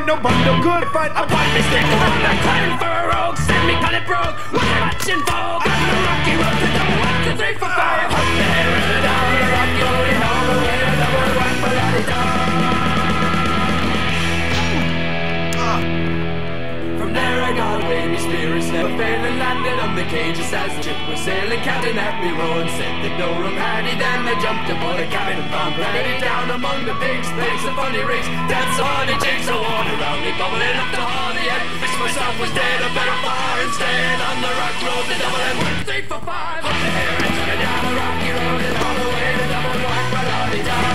fight, no bundle, good fight. A one mistake, I'm not cutting for a rogue. Send me call it broke, what's much in vogue? On the rocky road to double 1, 2, 3, 4, 5. Up the hair and the down, the rocky road and all the way to double 1, but I did down. From there I got away, me spirits never failing. Landed on the cages as the ship was sailing. Captain at me rowing, said that no room had he. Then I jumped aboard a cabin and found Granny down among the pigs. Played some funny rigs, danced on the jigs. The water around me bubbling up the hall. The end, fixed myself was dead. I better far and staying on the rock road to double and 1, 2, 3, 4, 5. Up the hair and took it down the rocky road and all the way to double rock, but I'll be down.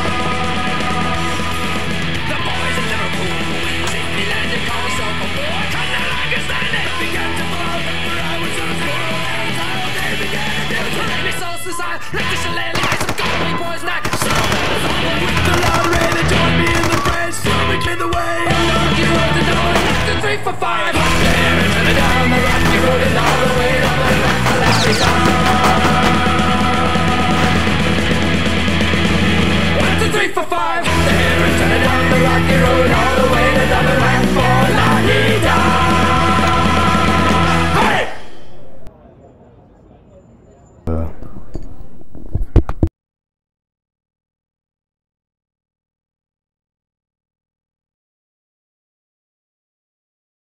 The boys in Liverpool, safety landed, call myself a boy. Stand it, began to blow, for I was on the floor, and they began to do. So let me sauce the side, let the chalet